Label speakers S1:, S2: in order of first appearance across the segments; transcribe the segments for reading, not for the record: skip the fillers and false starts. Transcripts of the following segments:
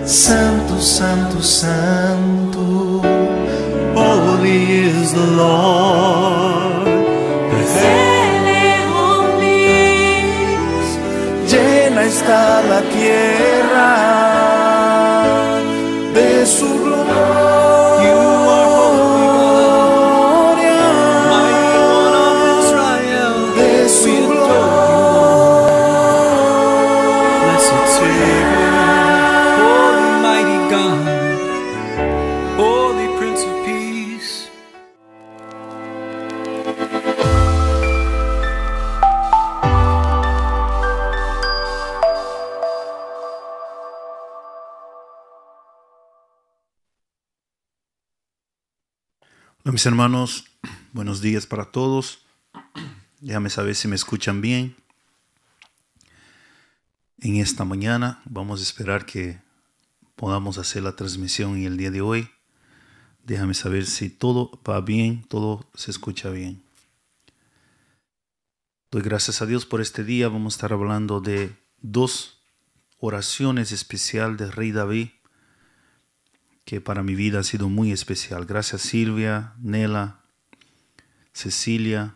S1: Santo, Santo, Santo, holy is the Lord. Llena está la tierra de su gloria. You are holy God, mighty one of Israel. De su gloria. Blessed Savior, holy mighty God, holy Prince of Peace. Hola mis hermanos, buenos días para todos. Déjame saber si me escuchan bien. En esta mañana vamos a esperar que podamos hacer la transmisión en el día de hoy. Déjame saber si todo va bien, todo se escucha bien. Doy gracias a Dios por este día. Vamos a estar hablando de dos oraciones especiales del Rey David, que para mi vida ha sido muy especial. Gracias Silvia, Nela, Cecilia,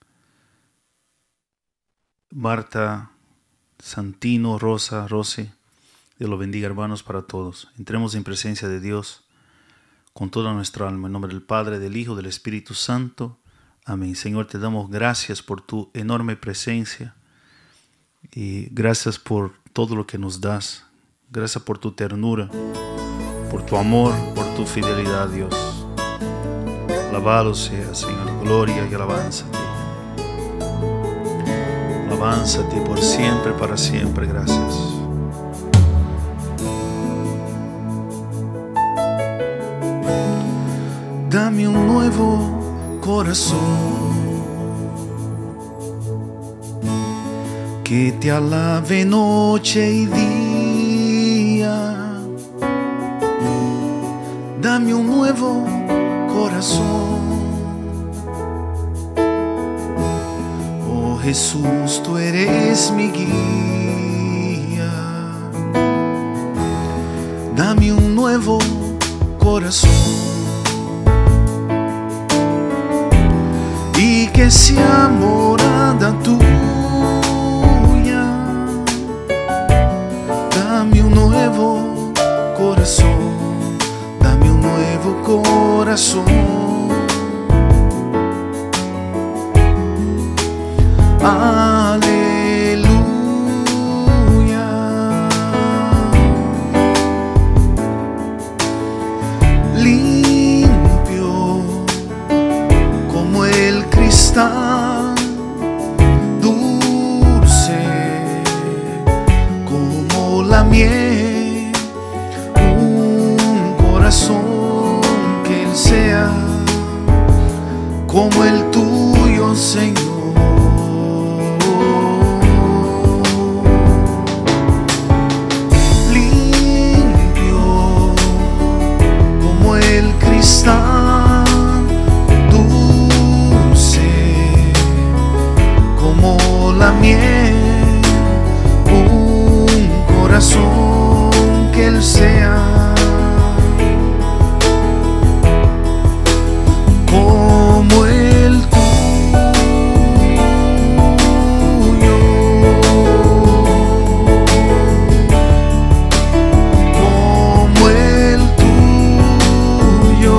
S1: Marta, Santino, Rosa, Rosy. Dios los bendiga, hermanos, para todos. Entremos en presencia de Dios con toda nuestra alma. En nombre del Padre, del Hijo, del Espíritu Santo. Amén. Señor, te damos gracias por tu enorme presencia y gracias por todo lo que nos das. Gracias por tu ternura, por tu amor, por tu fidelidad, Dios. Alabado sea, Señor, gloria y alabanza a ti. Alabanza a ti por siempre, para siempre, gracias. Dame un nuevo corazón que te alabe noche y día. Dame un nuevo corazón. Oh Jesús, tú eres mi guía. Dame un nuevo corazón y que sea morada tuya. Dame un nuevo corazón. Dame un nuevo corazón. Aleluya. Limpio como el cristal, dulce como la miel. Un corazón que Él sea como el tuyo, Señor. Limpio como el cristal, dulce como la miel. Un corazón que Él sea como el tuyo, como el tuyo.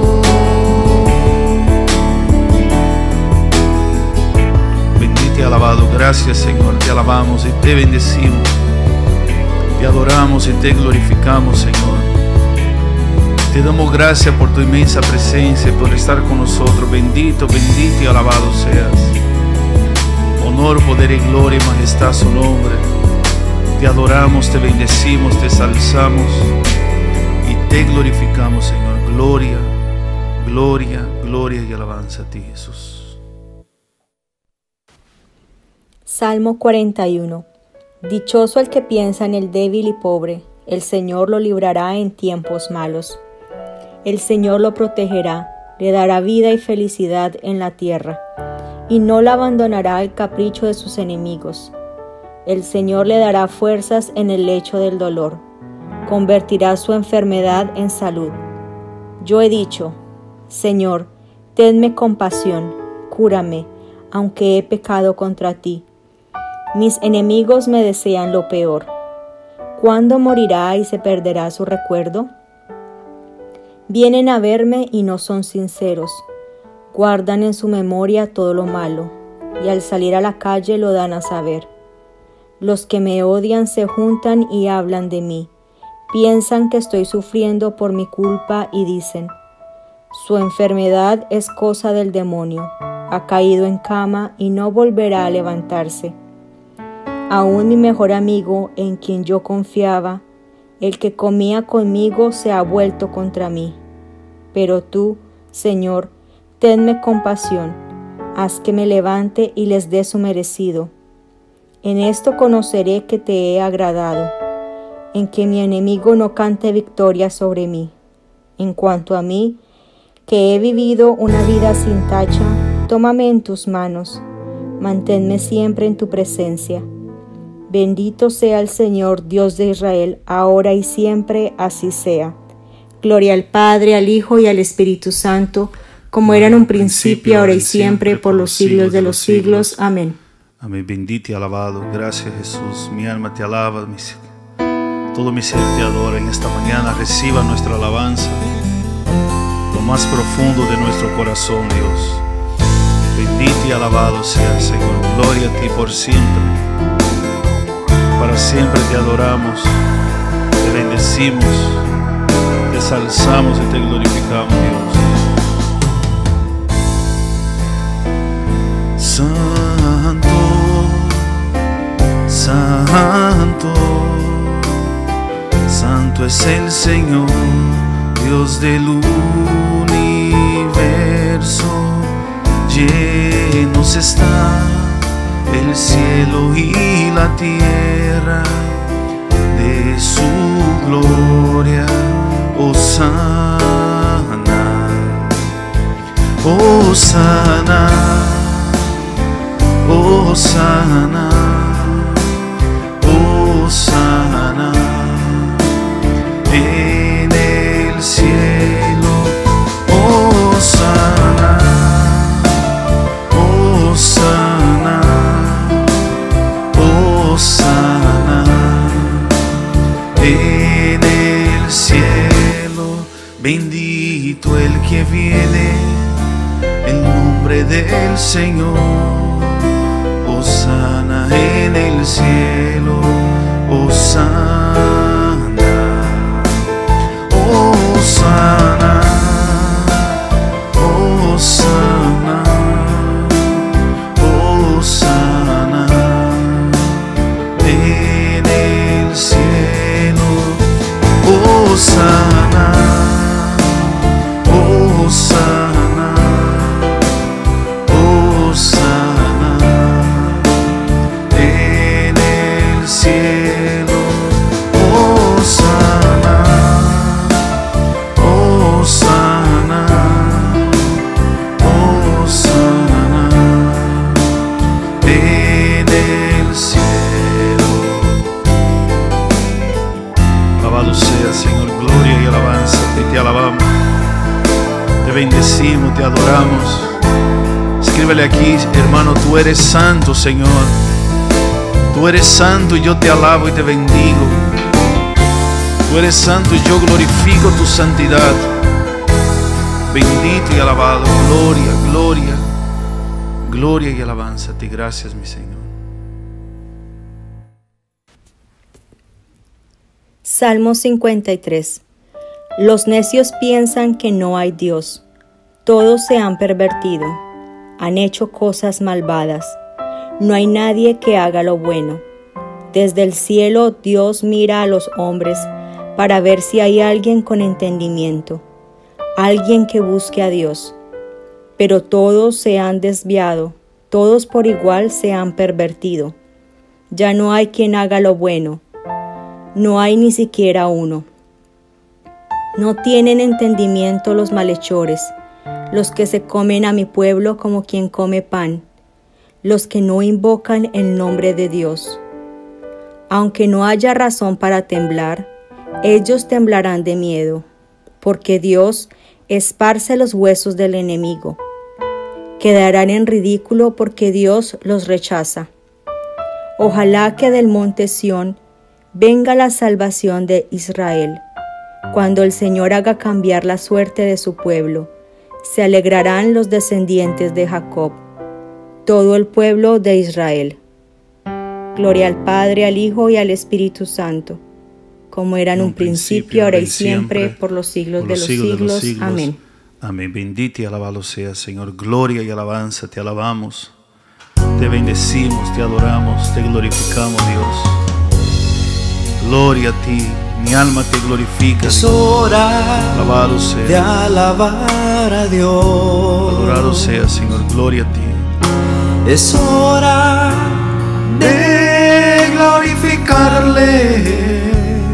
S1: Bendito y alabado, gracias Señor, te alabamos y te bendecimos, te adoramos y te glorificamos, Señor. Te damos gracias por tu inmensa presencia, por estar con nosotros. Bendito, bendito y alabado seas. Honor, poder y gloria y majestad a su nombre. Te adoramos, te bendecimos, te exaltamos y te glorificamos, Señor. Gloria, gloria, gloria y alabanza a ti, Jesús.
S2: Salmo 41. Dichoso el que piensa en el débil y pobre, el Señor lo librará en tiempos malos. El Señor lo protegerá, le dará vida y felicidad en la tierra, y no la abandonará al capricho de sus enemigos. El Señor le dará fuerzas en el lecho del dolor. convertirá su enfermedad en salud. Yo he dicho: Señor, tenme compasión, cúrame, aunque he pecado contra ti. Mis enemigos me desean lo peor. ¿Cuándo morirá y se perderá su recuerdo? Vienen a verme y no son sinceros. Guardan en su memoria todo lo malo, y al salir a la calle lo dan a saber. Los que me odian se juntan y hablan de mí. Piensan que estoy sufriendo por mi culpa y dicen: su enfermedad es cosa del demonio. Ha caído en cama y no volverá a levantarse. Aún mi mejor amigo, en quien yo confiaba, el que comía conmigo, se ha vuelto contra mí. Pero tú, Señor, tenme compasión, haz que me levante y les dé su merecido. En esto conoceré que te he agradado, en que mi enemigo no cante victoria sobre mí. En cuanto a mí, que he vivido una vida sin tacha, tómame en tus manos, manténme siempre en tu presencia. Bendito sea el Señor, Dios de Israel, ahora y siempre, así sea. Gloria al Padre, al Hijo y al Espíritu Santo, como era en un principio, ahora y siempre, por los siglos de los siglos. Amén.
S1: Amén. Bendito y alabado. Gracias, Jesús. Mi alma te alaba, todo mi ser te adora. En esta mañana reciba nuestra alabanza, lo más profundo de nuestro corazón, Dios. Bendito y alabado sea, Señor. Gloria a ti por siempre. Para siempre te adoramos, te bendecimos, te exalzamos y te glorificamos, Dios. Santo, Santo, Santo es el Señor, Dios del universo. Llenos está el cielo y la tierra de su gloria. Hosana, Hosana, Hosana, Hosana en el cielo. Hosana, Hosana, Hosana en el cielo. Bendito el que viene en nombre del Señor. Hosana en el cielo. Hosana, Hosana, Hosana, Hosana en el cielo. Hosana, Hosana, Hosana en el cielo. Hosana, Hosana, Hosana en el cielo. Alabado sea, Señor, gloria y alabanza. Te alabamos, te bendecimos, te adoramos. Escríbele aquí, hermano: tú eres santo, Señor. Tú eres santo y yo te alabo y te bendigo. Tú eres santo y yo glorifico tu santidad. Bendito y alabado. Gloria, gloria, gloria y alabanza a ti. Gracias, mi Señor.
S2: Salmo 53. Los necios piensan que no hay Dios. Todos se han pervertido. Han hecho cosas malvadas. No hay nadie que haga lo bueno. Desde el cielo Dios mira a los hombres para ver si hay alguien con entendimiento, alguien que busque a Dios. Pero todos se han desviado, todos por igual se han pervertido. Ya no hay quien haga lo bueno, no hay ni siquiera uno. No tienen entendimiento los malhechores, los que se comen a mi pueblo como quien come pan, los que no invocan el nombre de Dios. Aunque no haya razón para temblar, Ellos temblarán de miedo, porque Dios esparce los huesos del enemigo. Quedarán en ridículo porque Dios los rechaza. Ojalá que del monte Sión venga la salvación de Israel. Cuando el Señor haga cambiar la suerte de su pueblo, se alegrarán los descendientes de Jacob, todo el pueblo de Israel. Gloria al Padre, al Hijo y al Espíritu Santo, como era en un principio, ahora y siempre, por los siglos de los siglos. Amén.
S1: Amén. Bendito y alabado sea, Señor. Gloria y alabanza, te alabamos, te bendecimos, te adoramos, te glorificamos, Dios. Gloria a ti, mi alma te glorifica.
S3: Es hora
S1: alabado sea
S3: de alabar a Dios.
S1: Adorado sea, Señor. Gloria a ti.
S3: Es hora de glorificarle.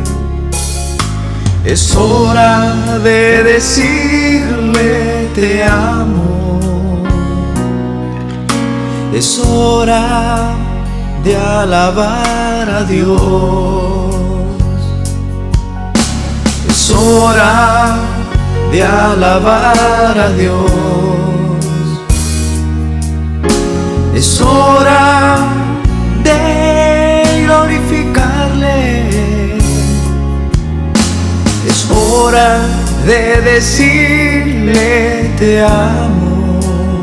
S3: Es hora de decirle te amo. Es hora de alabar a Dios. Es hora de alabar a Dios. Es hora de glorificarle. Es hora de decirle te amo.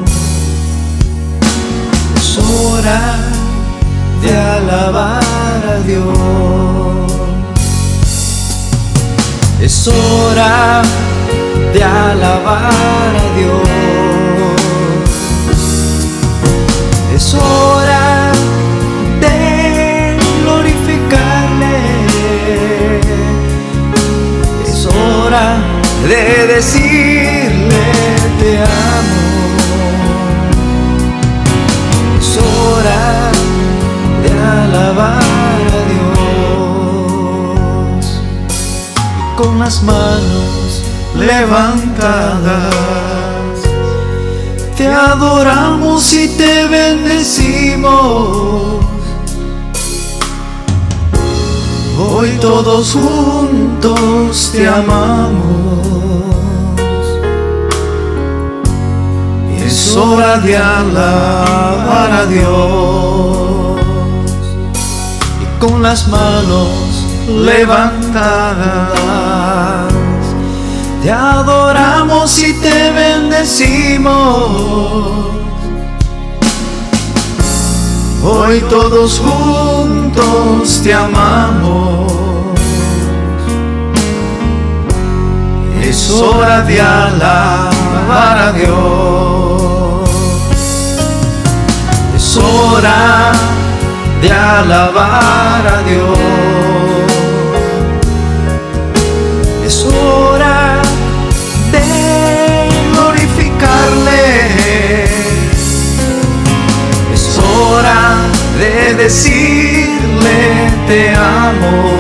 S3: Es hora de alabar a Dios. Es hora de alabar a Dios. Es hora de glorificarle. Es hora de decirle te amo. Es hora de alabar a Dios. Con las manos levantadas te adoramos y te bendecimos. Hoy todos juntos te amamos. Es hora de alabar a Dios. Y con las manos levantadas te adoramos y te bendecimos. Hoy todos juntos te amamos. Es hora de alabar a Dios. Es hora de alabar a Dios. Es hora de glorificarle. Es hora de decirle te amo.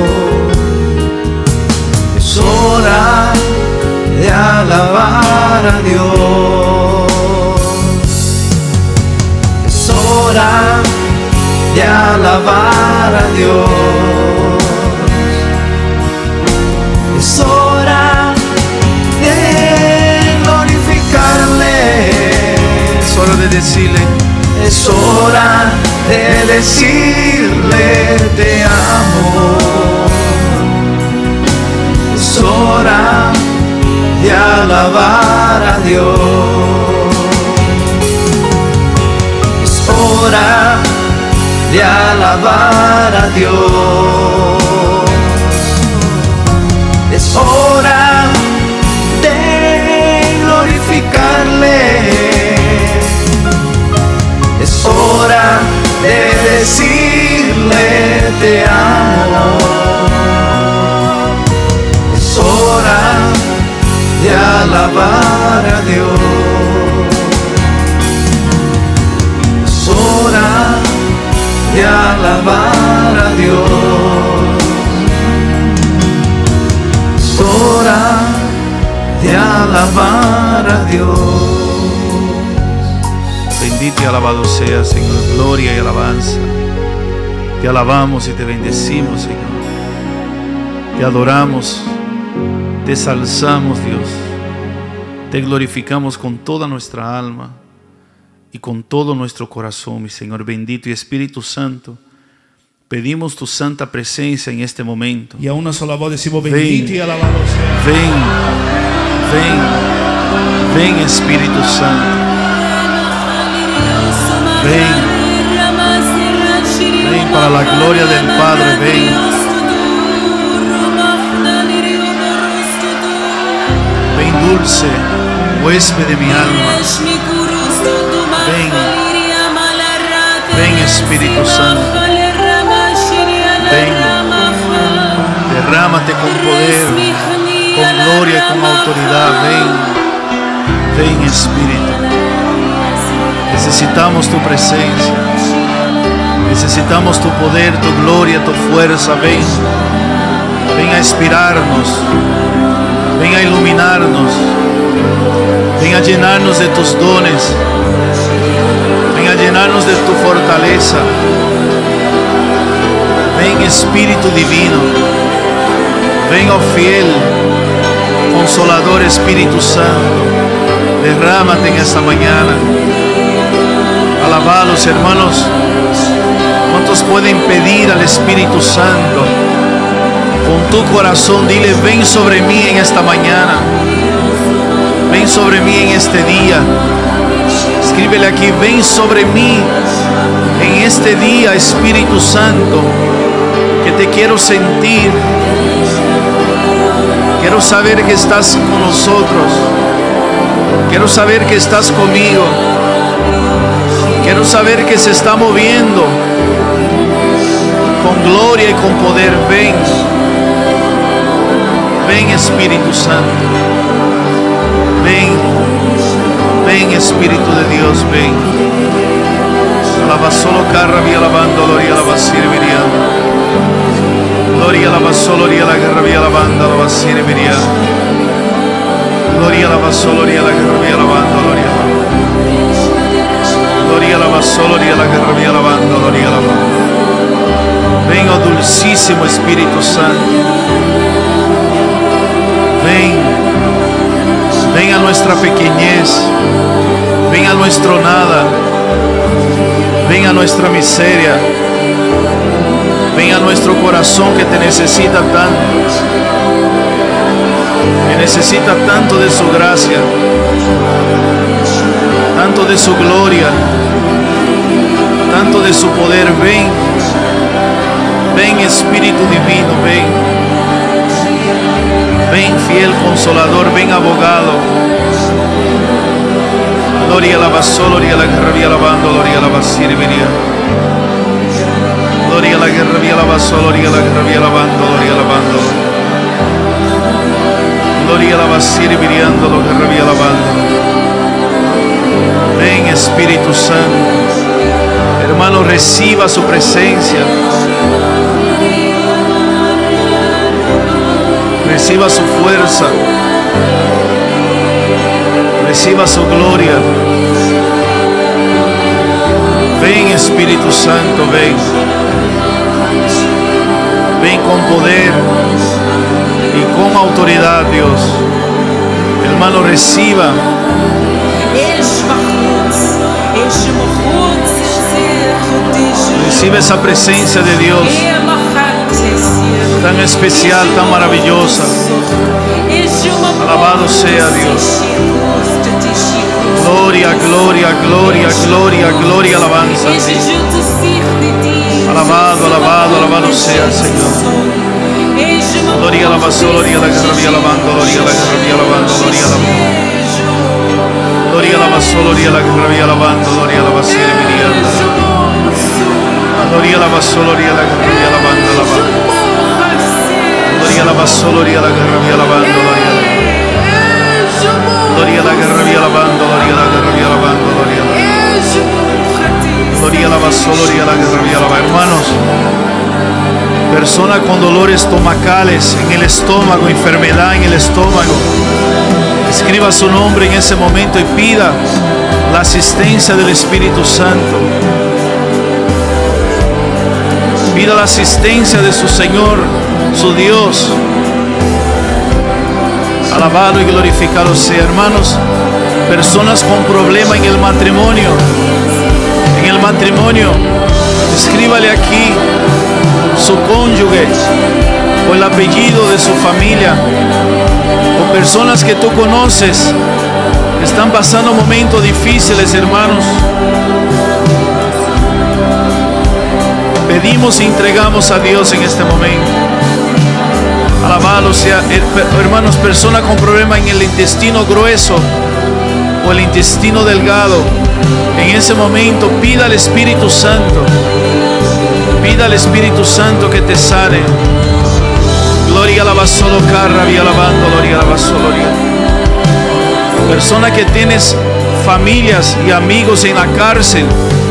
S3: Es hora de alabar a Dios. Es hora de alabar a Dios. Es hora de glorificarle.
S1: Es hora de decirle.
S3: Es hora de decirle te amo. Es hora de alabar a Dios. Es hora de alabar a Dios. Es hora de glorificarle. Es hora de decirle te amo. Es hora de alabar a Dios. Es hora de alabar a Dios. Es hora de alabar a Dios.
S1: Bendito y alabado sea, Señor. Gloria y alabanza. Te alabamos y te bendecimos, Señor. Te adoramos, te exalzamos, Dios. Te glorificamos con toda nuestra alma y con todo nuestro corazón, mi Señor bendito y Espíritu Santo. Pedimos tu santa presencia en este momento.
S3: Y a una sola voz decimos: bendito y alabado sea.
S1: Ven, ven, ven Espíritu Santo. Ven, ven para la gloria del Padre, ven. Ven dulce, huésped de mi alma. Ven, ven Espíritu Santo. Ven, derrámate con poder, con gloria y con autoridad. Ven, ven Espíritu. Necesitamos tu presencia. Necesitamos tu poder, tu gloria, tu fuerza. Ven, ven a inspirarnos. Ven a iluminarnos. Ven a llenarnos de tus dones. Ven a llenarnos de tu fortaleza. Ven Espíritu Divino. Ven, oh fiel, consolador Espíritu Santo. Derrámate en esta mañana. Alabados, hermanos. ¿Cuántos pueden pedir al Espíritu Santo? Con tu corazón dile: ven sobre mí en esta mañana. Ven sobre mí en este día. Escríbele aquí: ven sobre mí en este día, Espíritu Santo, que te quiero sentir. Quiero saber que estás con nosotros. Quiero saber que estás conmigo. Quiero saber que se está moviendo con gloria y con poder. Ven, ven Espíritu Santo. Ven, ven Espíritu de Dios, ven. Alaba solo carra vía alabando, gloria alaba sirviría. Gloria alaba solo, gloria la guerra vía alabando, alaba sirviría. Gloria alaba solo, gloria la guerra vía alabando, gloria alaba. Gloria alaba solo, gloria la guerra vía alabando, gloria alaba. Ven, oh dulcísimo Espíritu Santo. Ven, ven a nuestra pequeñez. Ven a nuestro nada. Ven a nuestra miseria. Ven a nuestro corazón que te necesita tanto. Que necesita tanto de su gracia, tanto de su gloria, tanto de su poder. Ven, ven Espíritu Divino, ven. Ven fiel consolador, ven abogado. Gloria a la basó, gloria a la guerra vía alabando, gloria a la basirviría. Gloria a la guerra vía alabando, gloria a la guerra vía alabando, gloria a alabando. Gloria a la basirviría, gloria vía alabando. Ven Espíritu Santo. Hermano, reciba su presencia. Reciba su fuerza. Reciba su gloria. Ven Espíritu Santo, ven. Ven con poder y con autoridad, Dios. Hermano, reciba. Recibe esa presencia de Dios tan especial, tan maravillosa. Alabado sea Dios. Gloria, gloria, gloria, gloria, gloria, alabanza. Alabado, alabado, alabado sea el Señor. Gloria, alabanza, gloria, la guerra, alabando, gloria, la guerra, alabando, gloria, alabando. Gloria, alabanza, gloria, la guerra, alabando, gloria, alabanza, gloria, alabanza, gloria, la guerra, alabando, alabando. Gloria, alabanza, gloria, la guerra, alabando, gloria. Gloria a la guerra vía alabando, gloria a la guerra vía alabando, gloria a la. Gloria a la basó, gloria a la guerra vía alabando. Hermanos, persona con dolores estomacales en el estómago, enfermedad en el estómago, escriba su nombre en ese momento y pida la asistencia del Espíritu Santo. Pida la asistencia de su Señor su Dios. Alabado y glorificado sea, hermanos. Personas con problema en el matrimonio. En el matrimonio, escríbale aquí su cónyuge o el apellido de su familia, o personas que tú conoces que están pasando momentos difíciles, hermanos. Pedimos y entregamos a Dios en este momento. Alabado sea, hermanos, personas con problemas en el intestino grueso o el intestino delgado. En ese momento pida al Espíritu Santo. Pida al Espíritu Santo que te sane. Gloria a la basolo carra, y alabando, gloria a la basolo. Persona que tienes familias y amigos en la cárcel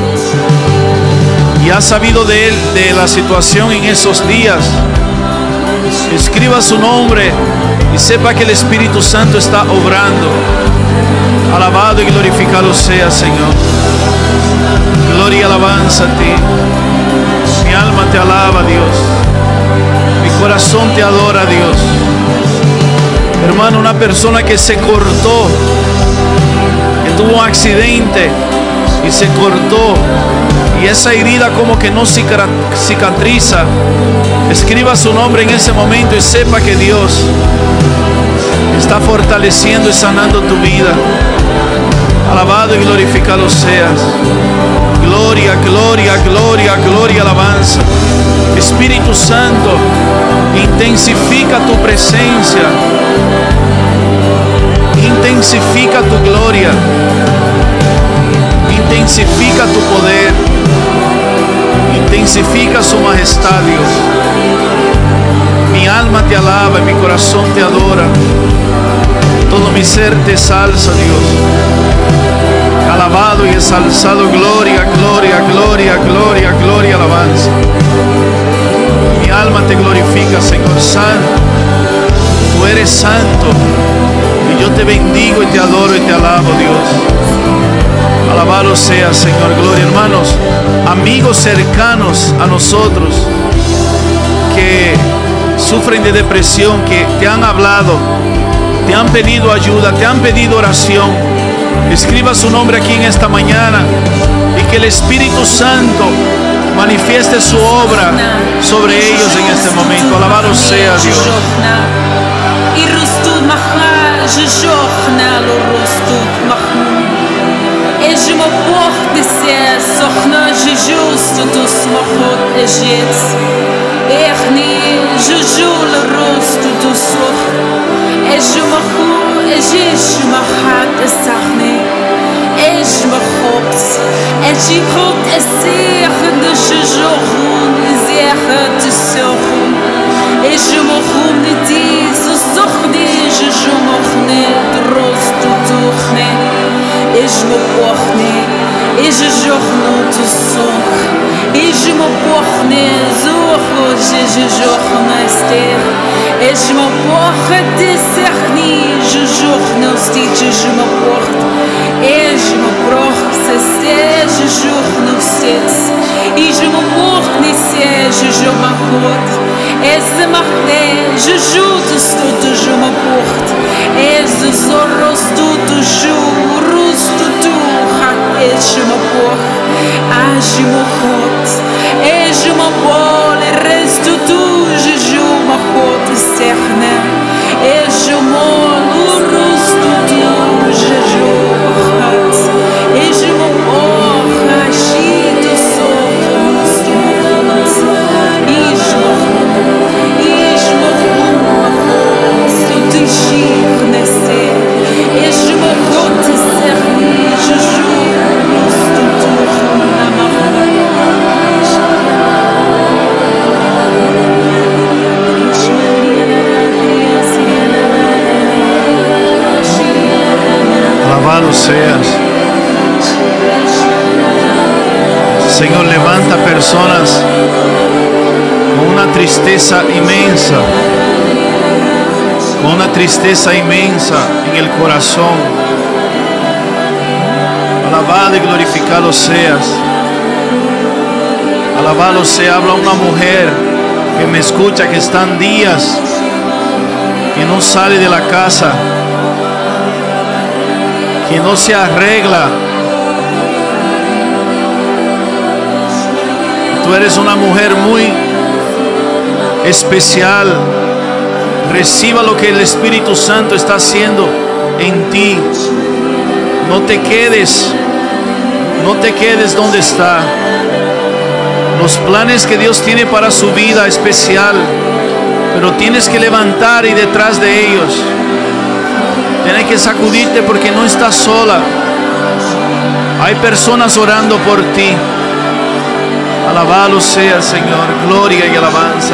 S1: y has sabido de él, de la situación en esos días. Escriba su nombre y sepa que el Espíritu Santo está obrando. Alabado y glorificado sea, Señor. Gloria y alabanza a ti. Mi alma te alaba, Dios. Mi corazón te adora, Dios. Hermano, una persona que se cortó, que tuvo un accidente y se cortó, y esa herida como que no cicatriza. Escriba su nombre en ese momento y sepa que Dios está fortaleciendo y sanando tu vida. Alabado y glorificado seas. Gloria, gloria, gloria, gloria, alabanza. Espíritu Santo, intensifica tu presencia. Intensifica tu gloria. Intensifica tu poder. Intensifica su majestad, Dios. Mi alma te alaba y mi corazón te adora. Todo mi ser te salsa, Dios. Alabado y exalzado, gloria, gloria, gloria, gloria, gloria, alabanza. Mi alma te glorifica, Señor Santo. Tú eres santo. Y yo te bendigo y te adoro y te alabo, Dios. Alabado sea, Señor, gloria. Hermanos, amigos cercanos a nosotros que sufren de depresión, que te han hablado, te han pedido ayuda, te han pedido oración, escriba su nombre aquí en esta mañana y que el Espíritu Santo manifieste su obra sobre ellos en este momento. Alabado sea Dios.
S4: Je me porte ces sornes, je juste tous ma faute et jets. Je joue le rose tout soir. Et je me roule et je me hâte et sarné. Et je me roule et j'y roule et serre de je joue les airs de ce roule. Et je me roule et dis ce sordi, je joue me roule de rose tout tourné. Et je me porte et je joue tout soir. Et je me porte je joue et je me porte des cernis, je joue je me porte et je me porte je joue et je me porte je joue ma porte et c'est marqué je joue tout je me porte et je sors tout jour et je me porte je me porte et je me porte et reste tout je joue ma porte cerne et je me reste tout je joue et je me porte agit de son et je me tout déchire et je me porte cerne je joue
S1: Alabado seas. Señor, levanta personas con una tristeza inmensa, con una tristeza inmensa en el corazón. Alabado y glorificado seas. Alabado sea, habla una mujer que me escucha, que están días que no sale de la casa, que no se arregla. Tú eres una mujer muy especial. Reciba lo que el Espíritu Santo está haciendo en ti. No te quedes donde está. Los planes que Dios tiene para su vida especial, pero tienes que levantar y detrás de ellos. Tienes que sacudirte porque no estás sola. Hay personas orando por ti. Alabado sea, Señor. Gloria y alabanza.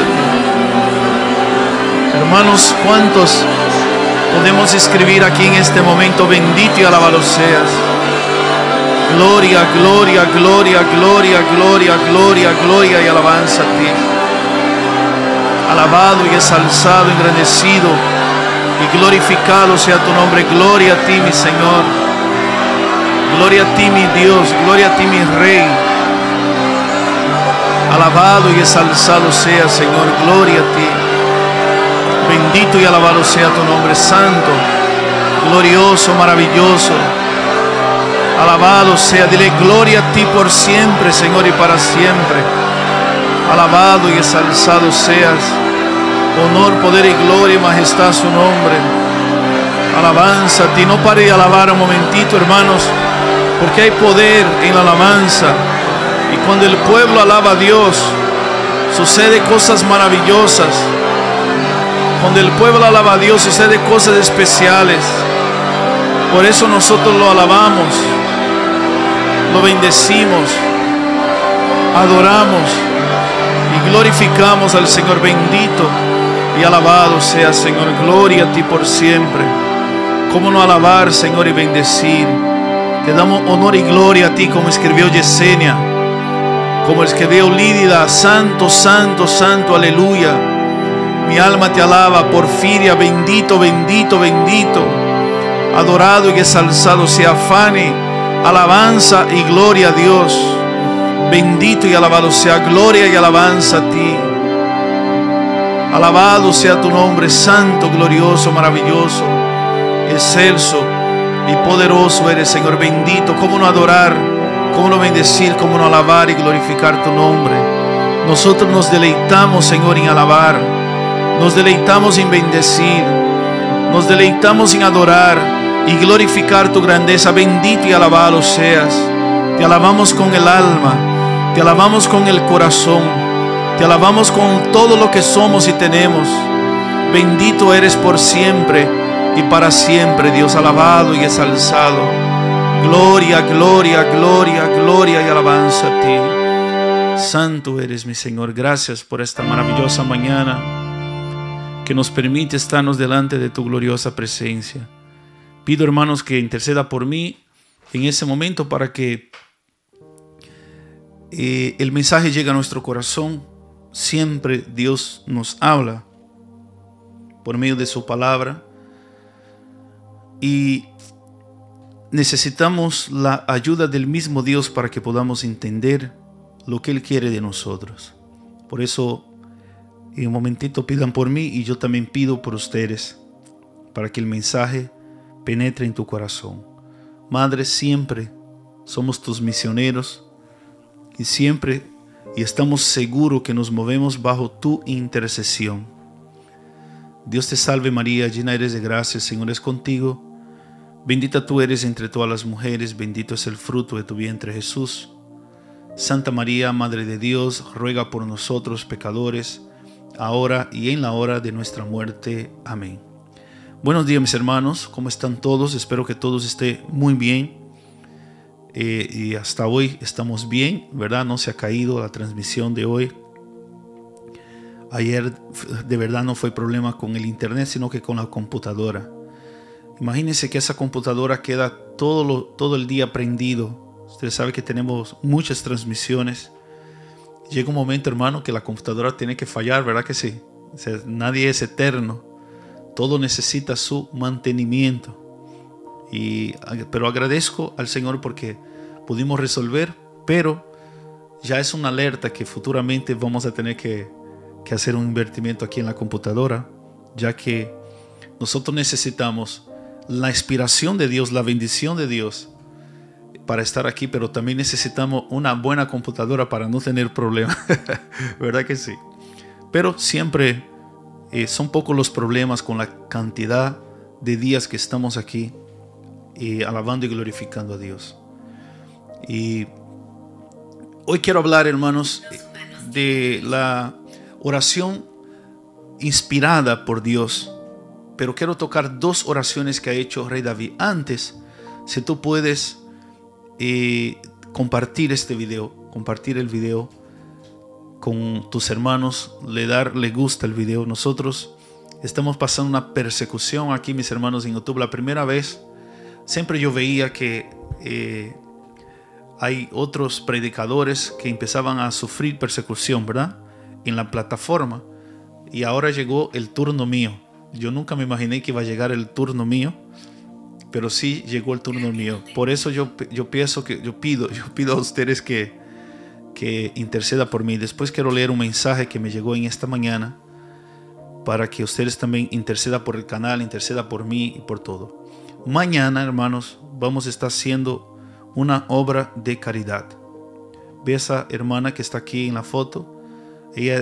S1: Hermanos, ¿cuántos podemos escribir aquí en este momento? Bendito y alabado seas. Gloria, gloria, gloria, gloria, gloria, gloria, gloria y alabanza a ti. Alabado y exalzado, engrandecido y glorificado sea tu nombre. Gloria a ti, mi Señor. Gloria a ti, mi Dios. Gloria a ti, mi Rey. Alabado y exalzado sea, Señor. Gloria a ti. Bendito y alabado sea tu nombre. Santo, glorioso, maravilloso. Alabado sea. Dile gloria a ti por siempre, Señor, y para siempre. Alabado y exalzado seas. Honor, poder y gloria y majestad a su nombre. Alabanza a ti. No pare de alabar un momentito, hermanos, porque hay poder en la alabanza. Y cuando el pueblo alaba a Dios, sucede cosas maravillosas. Cuando el pueblo alaba a Dios, sucede cosas especiales. Por eso nosotros lo alabamos, lo bendecimos, adoramos y glorificamos al Señor. Bendito y alabado sea, Señor. Gloria a ti por siempre. ¿Cómo no alabar, Señor, y bendecir? Te damos honor y gloria a ti, como escribió Yesenia, como escribió Lídida. Santo, santo, santo, aleluya. Mi alma te alaba. Porfiria, bendito, bendito, bendito. Adorado y exalzado sea Fanny. Alabanza y gloria a Dios. Bendito y alabado sea. Gloria y alabanza a ti. Alabado sea tu nombre. Santo, glorioso, maravilloso, excelso y poderoso eres, Señor. Bendito. ¿Cómo no adorar? ¿Cómo no bendecir? ¿Cómo no alabar y glorificar tu nombre? Nosotros nos deleitamos, Señor, en alabar. Nos deleitamos en bendecir. Nos deleitamos en adorar y glorificar tu grandeza. Bendito y alabado seas. Te alabamos con el alma. Te alabamos con el corazón. Te alabamos con todo lo que somos y tenemos. Bendito eres por siempre y para siempre, Dios. Alabado y exalzado. Gloria, gloria, gloria, gloria y alabanza a ti. Santo eres, mi Señor. Gracias por esta maravillosa mañana que nos permite estarnos delante de tu gloriosa presencia. Pido, hermanos, que interceda por mí en ese momento para que el mensaje llegue a nuestro corazón. Siempre Dios nos habla por medio de su palabra y necesitamos la ayuda del mismo Dios para que podamos entender lo que Él quiere de nosotros. Por eso, en un momentito pidan por mí y yo también pido por ustedes para que el mensaje penetre en tu corazón. Madre, siempre somos tus misioneros y siempre estamos seguros que nos movemos bajo tu intercesión. Dios te salve María, llena eres de gracia, el Señor es contigo. Bendita tú eres entre todas las mujeres, bendito es el fruto de tu vientre Jesús. Santa María, Madre de Dios, ruega por nosotros pecadores, ahora y en la hora de nuestra muerte. Amén. Buenos días, mis hermanos, ¿cómo están todos? Espero que todos estén muy bien. Y hasta hoy estamos bien, ¿verdad? No se ha caído la transmisión de hoy. Ayer de verdad no fue problema con el internet, sino que con la computadora. Imagínense que esa computadora queda todo el día prendido. Ustedes saben que tenemos muchas transmisiones. Llega un momento, hermano, que la computadora tiene que fallar, ¿verdad que sí? O sea, nadie es eterno. Todo necesita su mantenimiento. Pero agradezco al Señor porque pudimos resolver, pero ya es una alerta que futuramente vamos a tener que que hacer un invertimiento aquí en la computadora, ya que nosotros necesitamos la inspiración de Dios, la bendición de Dios para estar aquí, pero también necesitamos una buena computadora para no tener problemas. ¿Verdad que sí? Pero siempre son pocos los problemas con la cantidad de días que estamos aquí alabando y glorificando a Dios. Y hoy quiero hablar, hermanos, de la oración inspirada por Dios. Pero quiero tocar dos oraciones que ha hecho Rey David. Antes, si tú puedes compartir este video, compartir el video con tus hermanos, le gusta el video. Nosotros estamos pasando una persecución aquí, mis hermanos, en YouTube. La primera vez, siempre yo veía que hay otros predicadores que empezaban a sufrir persecución, ¿verdad? En la plataforma. Y ahora llegó el turno mío. Yo nunca me imaginé que iba a llegar el turno mío, pero sí llegó el turno mío. Por eso yo pido a ustedes que interceda por mí. Después quiero leer un mensaje que me llegó en esta mañana para que ustedes también intercedan por el canal, interceda por mí y por todo. Mañana, hermanos, vamos a estar haciendo una obra de caridad. Ve a esa hermana que está aquí en la foto. Ella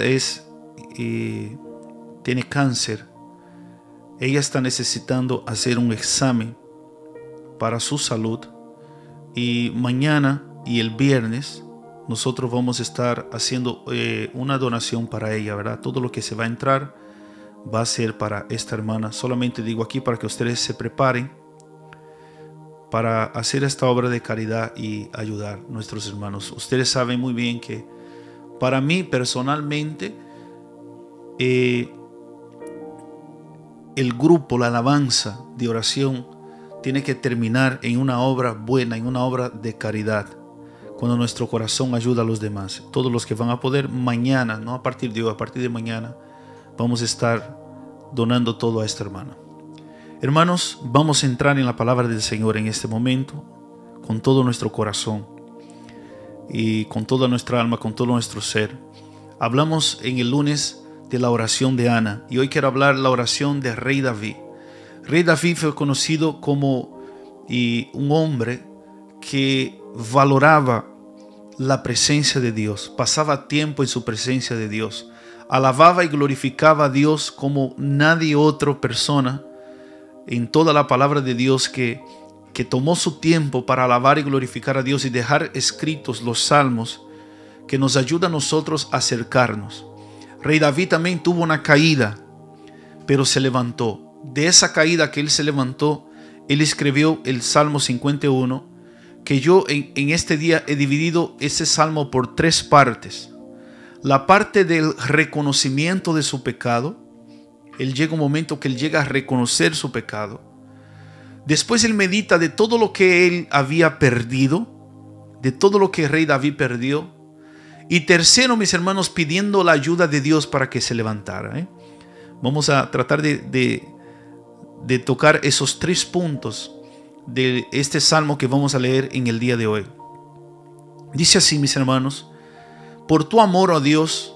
S1: tiene cáncer. Ella está necesitando hacer un examen para su salud. Y mañana y el viernes nosotros vamos a estar haciendo una donación para ella, ¿verdad? Todo lo que se va a entrar va a ser para esta hermana. Solamente digo aquí para que ustedes se preparen para hacer esta obra de caridad y ayudar a nuestros hermanos. Ustedes saben muy bien que para mí personalmente el grupo, la alabanza de oración tiene que terminar en una obra buena, en una obra de caridad, cuando nuestro corazón ayuda a los demás. Todos los que van a poder mañana, no a partir de hoy, a partir de mañana, vamos a estar donando todo a esta hermana. Hermanos, vamos a entrar en la palabra del Señor en este momento, con todo nuestro corazón y con toda nuestra alma, con todo nuestro ser. Hablamos en el lunes de la oración de Ana, y hoy quiero hablar la oración de Rey David. Rey David fue conocido como un hombre que valoraba la presencia de Dios, pasaba tiempo en su presencia de Dios, alababa y glorificaba a Dios como nadie otra persona en toda la palabra de Dios que tomó su tiempo para alabar y glorificar a Dios y dejar escritos los salmos que nos ayudan a nosotros a acercarnos. Rey David también tuvo una caída, pero se levantó. De esa caída que él se levantó, él escribió el Salmo 51, que yo en este día he dividido ese salmo por tres partes. La parte del reconocimiento de su pecado. Él llega un momento que él llega a reconocer su pecado. Después él medita de todo lo que él había perdido, de todo lo que Rey David perdió. Y tercero, mis hermanos, pidiendo la ayuda de Dios para que se levantara. Vamos a tratar de tocar esos tres puntos de este salmo que vamos a leer en el día de hoy. Dice así, mis hermanos: por tu amor, oh Dios,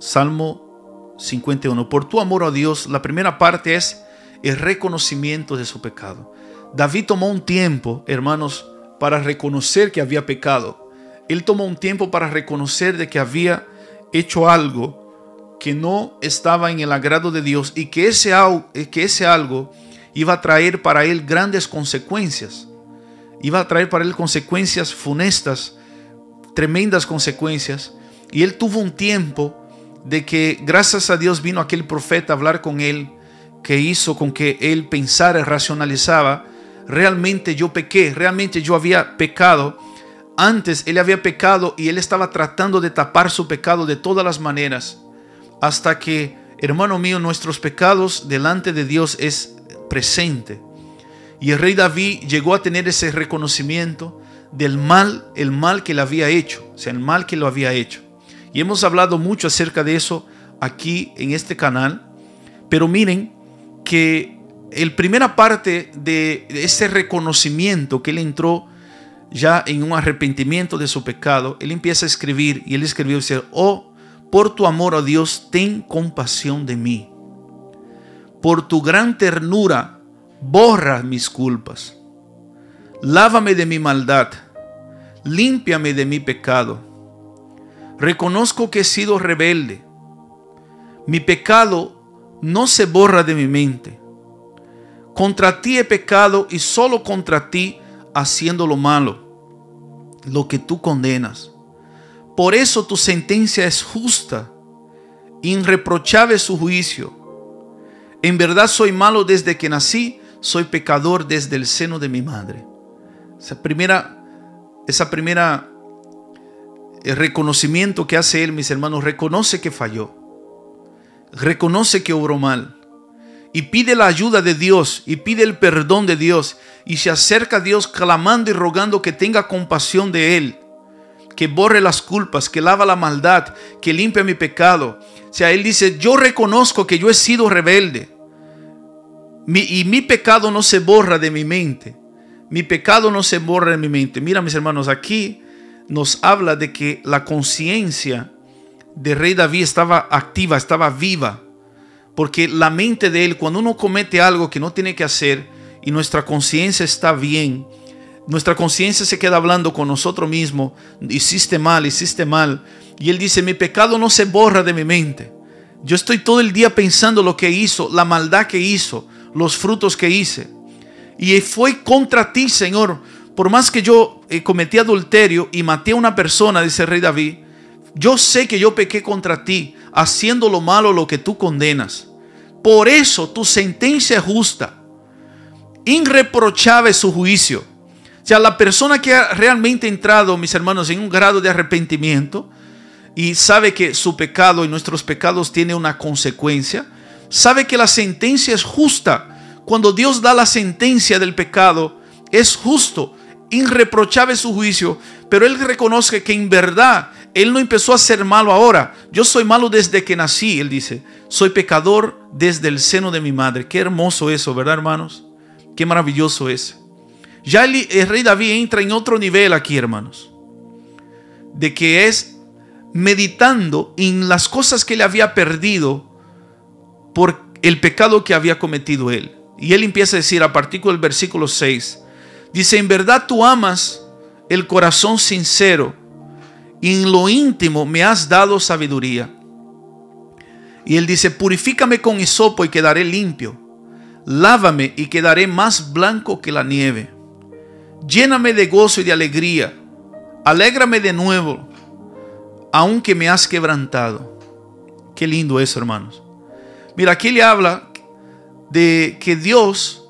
S1: Salmo 51. Por tu amor, oh Dios, la primera parte es el reconocimiento de su pecado. David tomó un tiempo, hermanos, para reconocer que había pecado. Él tomó un tiempo para reconocer de que había hecho algo que no estaba en el agrado de Dios y que ese algo iba a traer para él grandes consecuencias. Iba a traer para él consecuencias funestas, tremendas consecuencias. Y él tuvo un tiempo de que, gracias a Dios, vino aquel profeta a hablar con él, que hizo con que él pensara y racionalizaba: realmente yo pequé, realmente yo había pecado. Antes él había pecado y él estaba tratando de tapar su pecado de todas las maneras, hasta que, hermano mío, nuestros pecados delante de Dios es presente. Y el rey David llegó a tener ese reconocimiento del mal, el mal que le había hecho, o sea, el mal que lo había hecho. Y hemos hablado mucho acerca de eso aquí en este canal. Pero miren que la primera parte de ese reconocimiento, que él entró ya en un arrepentimiento de su pecado, él empieza a escribir, y él escribió: dice, oh, por tu amor, oh Dios, ten compasión de mí. Por tu gran ternura, borra mis culpas. Lávame de mi maldad, límpiame de mi pecado. Reconozco que he sido rebelde. Mi pecado no se borra de mi mente. Contra ti he pecado y solo contra ti haciendo lo malo, lo que tú condenas. Por eso tu sentencia es justa, irreprochable su juicio. En verdad soy malo desde que nací, soy pecador desde el seno de mi madre. Esa primera reconocimiento que hace él, mis hermanos, reconoce que falló, reconoce que obró mal y pide la ayuda de Dios y pide el perdón de Dios y se acerca a Dios clamando y rogando que tenga compasión de él, que borre las culpas, que lava la maldad, que limpie mi pecado. O sea, él dice, yo reconozco que yo he sido rebelde y mi pecado no se borra de mi mente. Mi pecado no se borra de mi mente. Mira, mis hermanos, aquí nos habla de que la conciencia de rey David estaba activa, estaba viva. Porque la mente de él, cuando uno comete algo que no tiene que hacer y nuestra conciencia está bien, nuestra conciencia se queda hablando con nosotros mismos, hiciste mal. Y él dice, mi pecado no se borra de mi mente. Yo estoy todo el día pensando lo que hizo, la maldad que hizo, los frutos que hice. Y fue contra ti, Señor. Por más que yo cometí adulterio y maté a una persona, dice el rey David, yo sé que yo pequé contra ti, haciendo lo malo, lo que tú condenas. Por eso tu sentencia es justa, irreprochable su juicio. O sea, la persona que ha realmente entrado, mis hermanos, en un grado de arrepentimiento y sabe que su pecado y nuestros pecados tienen una consecuencia, sabe que la sentencia es justa. Cuando Dios da la sentencia del pecado, es justo, irreprochable su juicio, pero él reconoce que en verdad él no empezó a ser malo ahora. Yo soy malo desde que nací, él dice. Soy pecador desde el seno de mi madre. Qué hermoso eso, ¿verdad, hermanos? Qué maravilloso es. Ya el rey David entra en otro nivel aquí, hermanos, de que es meditando en las cosas que le había perdido por el pecado que había cometido él. Y él empieza a decir a partir del versículo 6, dice, en verdad tú amas el corazón sincero y en lo íntimo me has dado sabiduría. Y él dice, purifícame con hisopo y quedaré limpio. Lávame y quedaré más blanco que la nieve. Lléname de gozo y de alegría. Alégrame de nuevo, aunque me has quebrantado. Qué lindo eso, hermanos. Mira, aquí le habla de que Dios,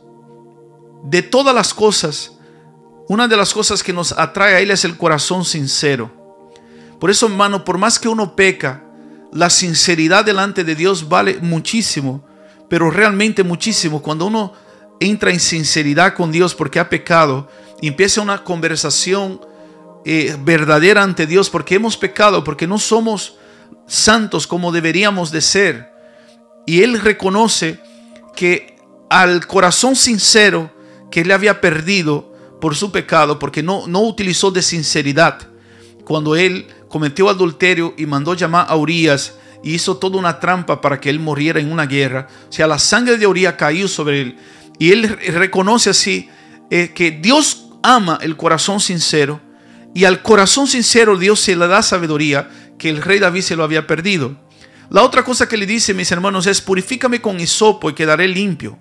S1: de todas las cosas, una de las cosas que nos atrae a Él es el corazón sincero. Por eso, hermano, por más que uno peca, la sinceridad delante de Dios vale muchísimo, pero realmente muchísimo. Cuando uno entra en sinceridad con Dios porque ha pecado y empieza una conversación verdadera ante Dios porque hemos pecado, porque no somos santos como deberíamos de ser, y Él reconoce que al corazón sincero que él había perdido por su pecado, porque no utilizó de sinceridad cuando él cometió adulterio y mandó llamar a Urías y hizo toda una trampa para que él muriera en una guerra. O sea, la sangre de Urías cayó sobre él y él reconoce así que Dios ama el corazón sincero, y al corazón sincero Dios se le da sabiduría que el rey David se lo había perdido. La otra cosa que le dice, mis hermanos, es purifícame con hisopo y quedaré limpio.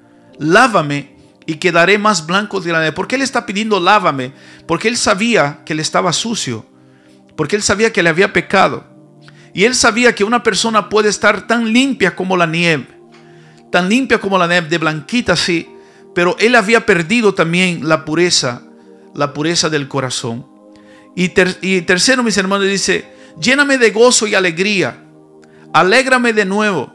S1: Lávame y quedaré más blanco que la nieve. ¿Por qué él está pidiendo lávame? Porque él sabía que él estaba sucio. Porque él sabía que le había pecado. Y él sabía que una persona puede estar tan limpia como la nieve. Tan limpia como la nieve, de blanquita así. Pero él había perdido también la pureza del corazón. Y tercero, mis hermanos, dice, lléname de gozo y alegría. Alégrame de nuevo.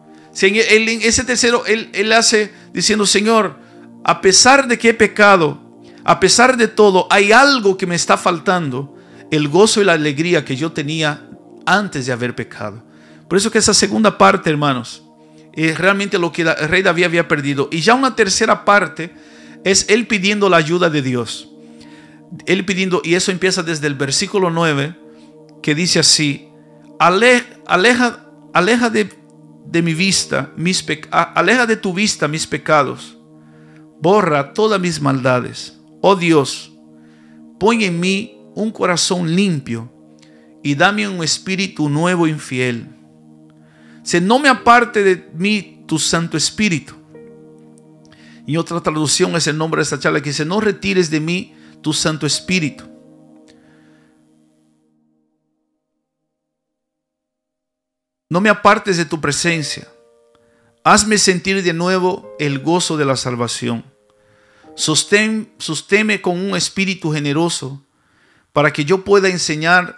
S1: En ese tercero, él hace diciendo, Señor, a pesar de que he pecado, a pesar de todo, hay algo que me está faltando, el gozo y la alegría que yo tenía antes de haber pecado. Por eso que esa segunda parte, hermanos, es realmente lo que el rey David había perdido. Y ya una tercera parte es él pidiendo la ayuda de Dios. Él pidiendo, y eso empieza desde el versículo 9, que dice así, aleja de mi vista, aleja de tu vista mis pecados. Borra todas mis maldades. Oh Dios, pon en mí un corazón limpio y dame un espíritu nuevo y fiel. No me aparte de mí tu Santo Espíritu. Y otra traducción es el nombre de esta charla que dice: no retires de mí tu Santo Espíritu. No me apartes de tu presencia. Hazme sentir de nuevo el gozo de la salvación. Sosténme con un espíritu generoso para que yo pueda enseñar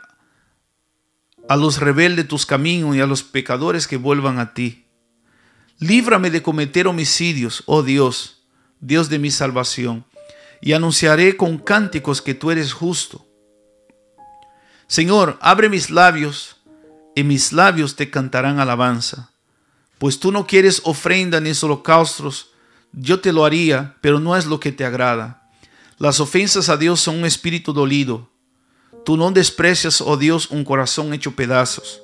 S1: a los rebeldes tus caminos y a los pecadores que vuelvan a ti. Líbrame de cometer homicidios, oh Dios, Dios de mi salvación, y anunciaré con cánticos que tú eres justo. Señor, abre mis labios, y mis labios te cantarán alabanza. Pues tú no quieres ofrenda ni holocaustos, yo te lo haría, pero no es lo que te agrada. Las ofensas a Dios son un espíritu dolido. Tú no desprecias, oh Dios, un corazón hecho pedazos.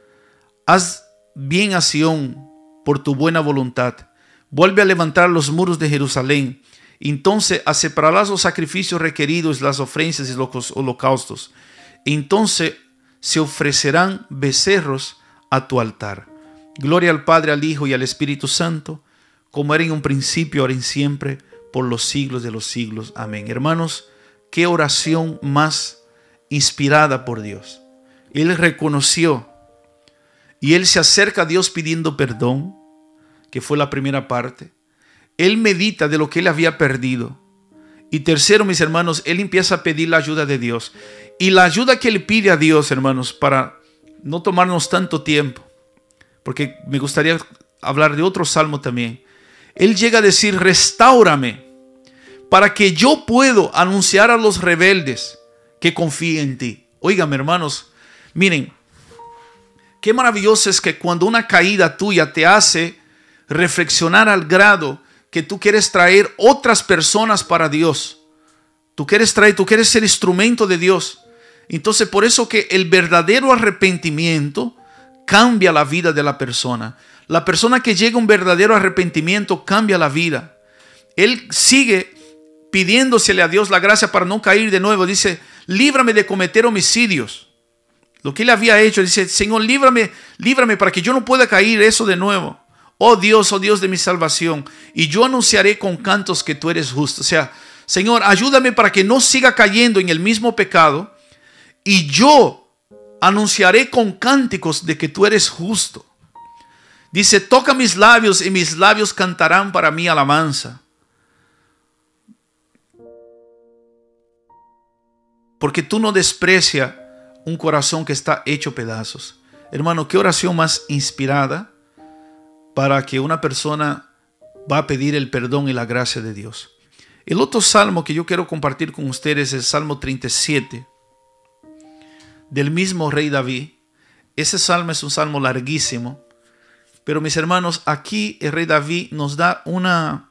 S1: Haz bien a Sión por tu buena voluntad. Vuelve a levantar los muros de Jerusalén. Entonces aceptarás los sacrificios requeridos, las ofrendas y los holocaustos. Entonces se ofrecerán becerros a tu altar. Gloria al Padre, al Hijo y al Espíritu Santo, como era en un principio, ahora y siempre, por los siglos de los siglos. Amén. Hermanos, qué oración más inspirada por Dios. Él reconoció y él se acerca a Dios pidiendo perdón, que fue la primera parte. Él medita de lo que él había perdido. Y tercero, mis hermanos, él empieza a pedir la ayuda de Dios. Y la ayuda que él pide a Dios, hermanos, para no tomarnos tanto tiempo, porque me gustaría hablar de otro salmo también. Él llega a decir: restáurame para que yo pueda anunciar a los rebeldes que confíen en ti. Óigame, hermanos, miren, qué maravilloso es que cuando una caída tuya te hace reflexionar al grado que tú quieres traer otras personas para Dios. Tú quieres ser instrumento de Dios. Entonces, por eso que el verdadero arrepentimiento cambia la vida de la persona. La persona que llega a un verdadero arrepentimiento cambia la vida. Él sigue pidiéndosele a Dios la gracia para no caer de nuevo. Dice: líbrame de cometer homicidios. Lo que él había hecho, dice: Señor, líbrame para que yo no pueda caer eso de nuevo. Oh Dios de mi salvación, y yo anunciaré con cantos que tú eres justo. O sea, Señor, ayúdame para que no siga cayendo en el mismo pecado, y yo anunciaré con cánticos de que tú eres justo. Dice: toca mis labios y mis labios cantarán para mí alabanza. Porque tú no desprecias un corazón que está hecho pedazos. Hermano, qué oración más inspirada para que una persona va a pedir el perdón y la gracia de Dios. El otro salmo que yo quiero compartir con ustedes es el Salmo 37 del mismo rey David. Ese salmo es un salmo larguísimo, pero mis hermanos, aquí el rey David nos da una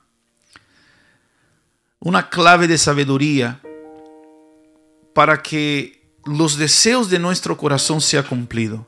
S1: clave de sabiduría para que los deseos de nuestro corazón sean cumplidos.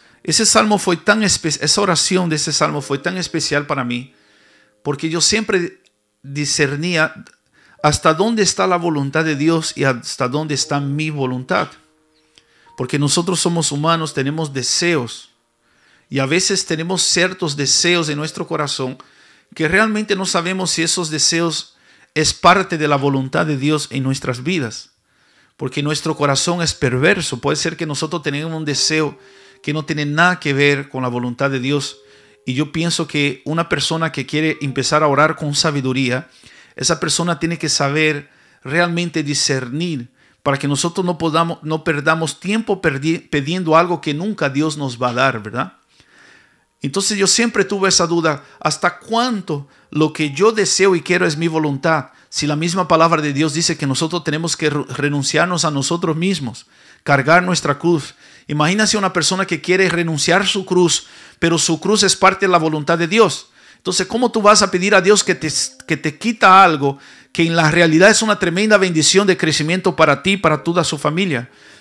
S1: Esa oración de ese salmo fue tan especial para mí, porque yo siempre discernía hasta dónde está la voluntad de Dios y hasta dónde está mi voluntad. Porque nosotros somos humanos, tenemos deseos, y a veces tenemos ciertos deseos en nuestro corazón que realmente no sabemos si esos deseos es parte de la voluntad de Dios en nuestras vidas. Porque nuestro corazón es perverso. Puede ser que nosotros tengamos un deseo que no tiene nada que ver con la voluntad de Dios. Y yo pienso que una persona que quiere empezar a orar con sabiduría, esa persona tiene que saber realmente discernir para que nosotros no perdamos tiempo pidiendo algo que nunca Dios nos va a dar, ¿verdad? Entonces yo siempre tuve esa duda: ¿hasta cuánto lo que yo deseo y quiero es mi voluntad? Si la misma palabra de Dios dice que nosotros tenemos que renunciarnos a nosotros mismos, cargar nuestra cruz. Imagínate una persona que quiere renunciar a su cruz, pero su cruz es parte de la voluntad de Dios. Entonces, ¿cómo tú vas a pedir a Dios que te quita algo que en la realidad es una tremenda bendición de crecimiento para ti y para toda su familia?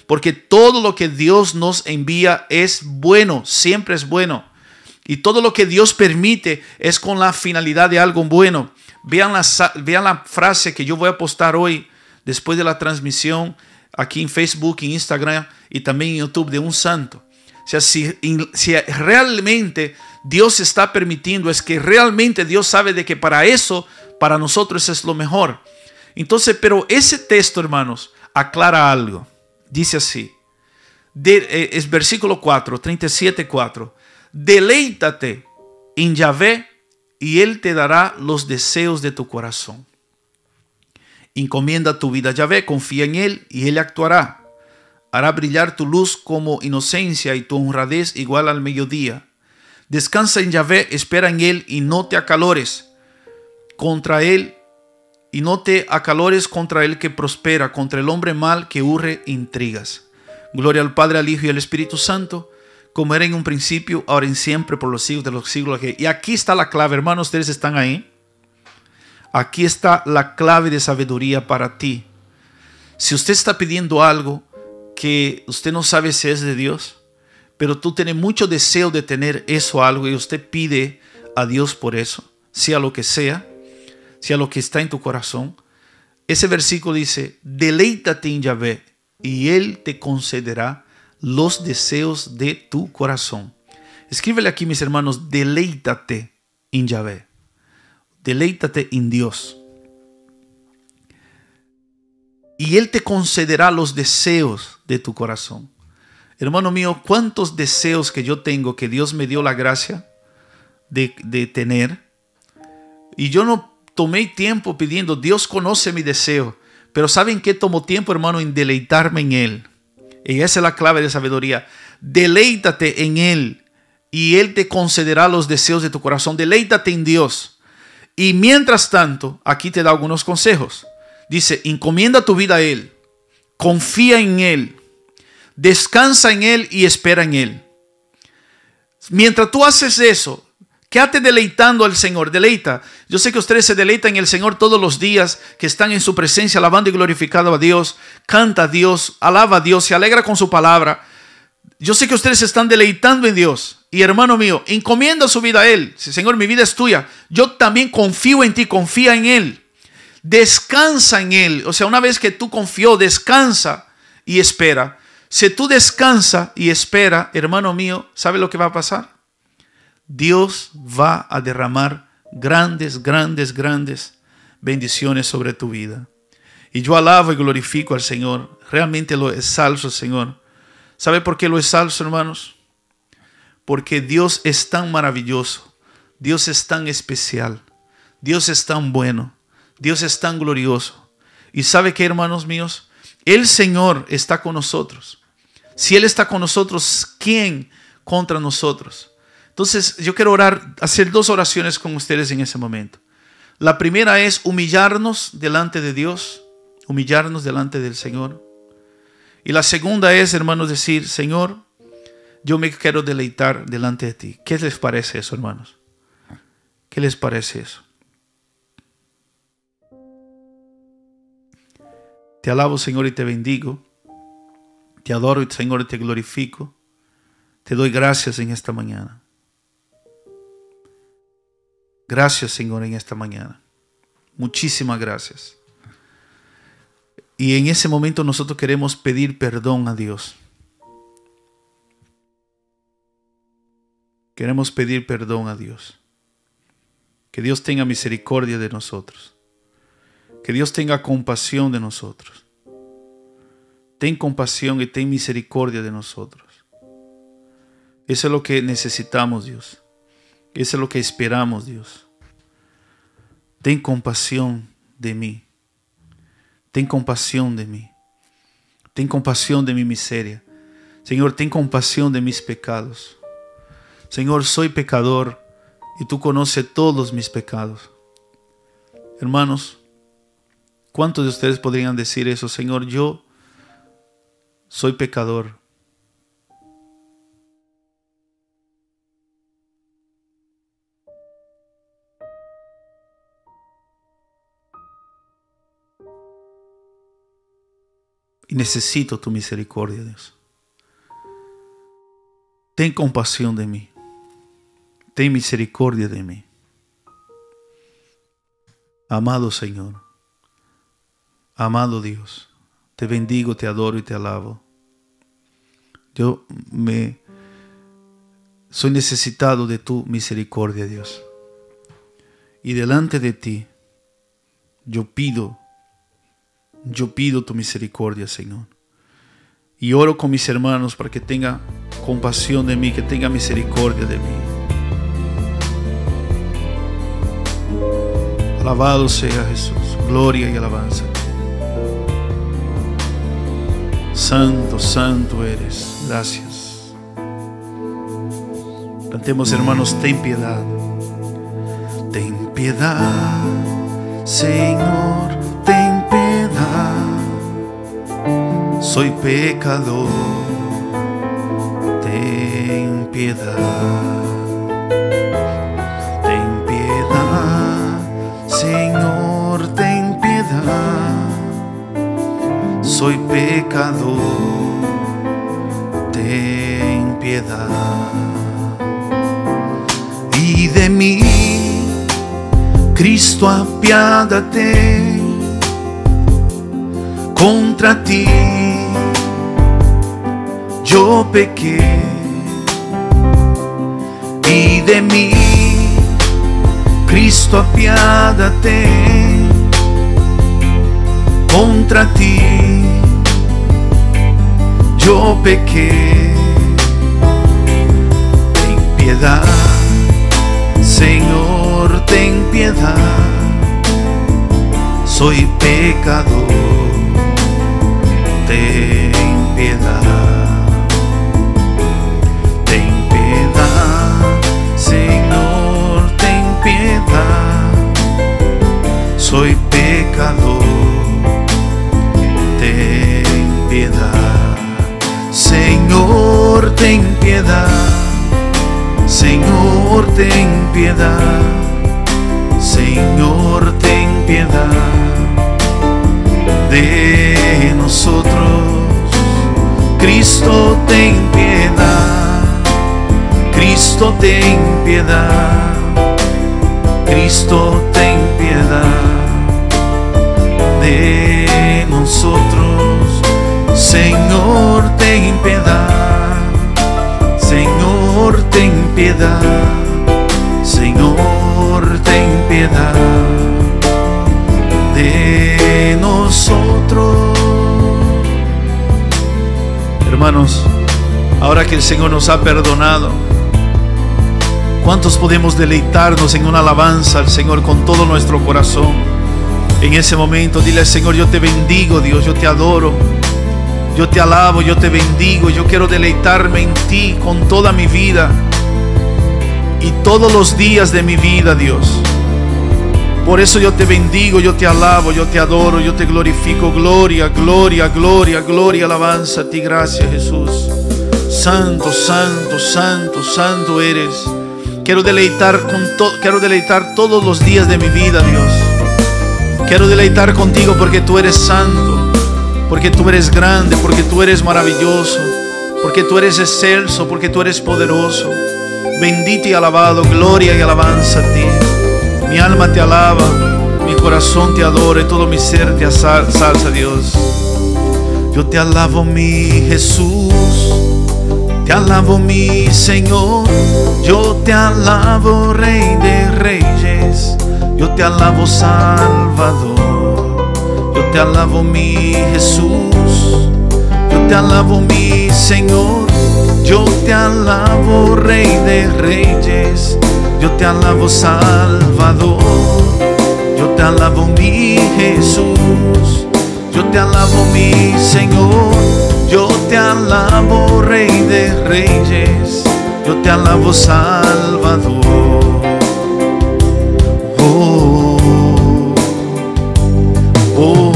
S1: porque todo lo que Dios nos envía es bueno, siempre es bueno. Y todo lo que Dios permite es con la finalidad de algo bueno. Vean la frase que yo voy a postar hoy, después de la transmisión, aquí en Facebook, en Instagram y también en YouTube, de un santo. O sea, si realmente Dios está permitiendo, es que realmente Dios sabe de que para eso, para nosotros es lo mejor. Entonces, pero ese texto, hermanos, aclara algo. Dice así, es versículo 4, 37:4. Deleítate en Yahvé y Él te dará los deseos de tu corazón. Encomienda tu vida a Yahvé, confía en Él y Él actuará. Hará brillar tu luz como inocencia y tu honradez igual al mediodía. Descansa en Yahvé, espera en Él y no te acalores contra Él y no te acalores contra el que prospera, contra el hombre mal que urre intrigas. Gloria al Padre, al Hijo y al Espíritu Santo, como era en un principio, ahora y siempre, por los siglos de los siglos. Y aquí está la clave, hermanos, ustedes están ahí. Aquí está la clave de sabiduría para ti. Si usted está pidiendo algo que usted no sabe si es de Dios, pero tú tienes mucho deseo de tener eso algo y usted pide a Dios por eso, sea lo que sea lo que está en tu corazón, ese versículo dice, deleítate en Yahvé y Él te concederá los deseos de tu corazón. Escríbele aquí, mis hermanos, deleítate en Yahvé. Deleítate en Dios. Y Él te concederá los deseos de tu corazón. Hermano mío, cuántos deseos que yo tengo que Dios me dio la gracia de tener. Y yo no tomé tiempo pidiendo, Dios conoce mi deseo. Pero ¿saben qué tomó tiempo, hermano? En deleitarme en Él. Y esa es la clave de sabiduría. Deleítate en Él y Él te concederá los deseos de tu corazón. Deleítate en Dios. Y mientras tanto, aquí te da algunos consejos. Dice, encomienda tu vida a Él. Confía en Él. Descansa en Él y espera en Él. Mientras tú haces eso, quédate deleitando al Señor, deleita. Yo sé que ustedes se deleitan en el Señor todos los días que están en su presencia, alabando y glorificando a Dios. Canta a Dios, alaba a Dios, se alegra con su palabra. Yo sé que ustedes se están deleitando en Dios. Y hermano mío, encomienda su vida a Él. Señor, mi vida es tuya. Yo también confío en ti, confía en Él. Descansa en Él. O sea, una vez que tú confió, descansa y espera. Si tú descansa y espera, hermano mío, ¿sabe lo que va a pasar? Dios va a derramar grandes bendiciones sobre tu vida. Y yo alabo y glorifico al Señor. Realmente lo exalzo, Señor. ¿Sabe por qué lo exalzo, hermanos? Porque Dios es tan maravilloso. Dios es tan especial. Dios es tan bueno. Dios es tan glorioso. ¿Y sabe qué, hermanos míos? El Señor está con nosotros. Si Él está con nosotros, ¿quién contra nosotros? Entonces yo quiero hacer dos oraciones con ustedes en ese momento. La primera es humillarnos delante de Dios, humillarnos delante del Señor. Y la segunda es, hermanos, decir, Señor, yo me quiero deleitar delante de ti. ¿Qué les parece eso, hermanos? ¿Qué les parece eso? Te alabo, Señor, y te bendigo. Te adoro, Señor, y te glorifico. Te doy gracias en esta mañana. Gracias, Señor, en esta mañana. Muchísimas gracias. Y en ese momento nosotros queremos pedir perdón a Dios. Queremos pedir perdón a Dios. Que Dios tenga misericordia de nosotros. Que Dios tenga compasión de nosotros. Ten compasión y ten misericordia de nosotros. Eso es lo que necesitamos, Dios. Eso es lo que esperamos, Dios. Ten compasión de mí. Ten compasión de mí. Ten compasión de mi miseria. Señor, ten compasión de mis pecados. Señor, soy pecador y tú conoces todos mis pecados. Hermanos, ¿cuántos de ustedes podrían decir eso? Señor, yo soy pecador. Y necesito tu misericordia, Dios. Ten compasión de mí. Ten misericordia de mí. Amado Señor, amado Dios, te bendigo, te adoro y te alabo. Yo soy necesitado de tu misericordia, Dios. Y delante de ti, yo pido tu misericordia, Señor. Y oro con mis hermanos para que tenga compasión de mí, que tenga misericordia de mí. Alabado sea Jesús, gloria y alabanza. Santo, santo eres, gracias. Cantemos, hermanos, ten piedad. Ten piedad, Señor, ten piedad. Soy pecador, ten piedad. Ten piedad, Señor, ten piedad. Soy pecador, ten piedad. Y de mí, Cristo, apiádate. Contra ti yo pequé, y de mí, Cristo, apiádate. Contra ti yo pequé. Ten piedad, Señor, ten piedad. Soy pecador, ten piedad. Ten piedad, Señor, ten piedad. Soy pecador, ten piedad. Señor, ten piedad. Señor, ten piedad. Señor, ten piedad de nosotros. Cristo, ten piedad. Cristo, ten piedad. Cristo, ten piedad de nosotros. Señor, ten piedad. Señor, ten piedad. Señor, ten piedad de nosotros. Hermanos, ahora que el Señor nos ha perdonado, ¿cuántos podemos deleitarnos en una alabanza al Señor con todo nuestro corazón? En ese momento dile al Señor: yo te bendigo, Dios, yo te adoro, yo te alabo, yo te bendigo. Yo quiero deleitarme en ti con toda mi vida y todos los días de mi vida, Dios. Por eso yo te bendigo, yo te alabo, yo te adoro, yo te glorifico. Gloria, gloria, gloria, gloria, alabanza a ti. Gracias, Jesús. Santo, santo, santo, santo eres. Quiero deleitar todos los días de mi vida, Dios. Quiero deleitar contigo porque tú eres santo, porque tú eres grande, porque tú eres maravilloso, porque tú eres excelso, porque tú eres poderoso. Bendito y alabado, gloria y alabanza a ti. Mi alma te alaba, mi corazón te adora y todo mi ser te salsa, Dios. Yo te alabo, mi Jesús, te alabo, mi Señor. Yo te alabo, Rey de Reyes. Yo te alabo, Salvador. Yo te alabo, mi Jesús. Yo te alabo, mi Señor. Yo te alabo, Rey de Reyes. Yo te alabo, Salvador. Yo te alabo, mi Jesús. Yo te alabo, mi Señor. Yo te alabo, Rey de Reyes. Yo te alabo, Salvador. Oh, oh, oh.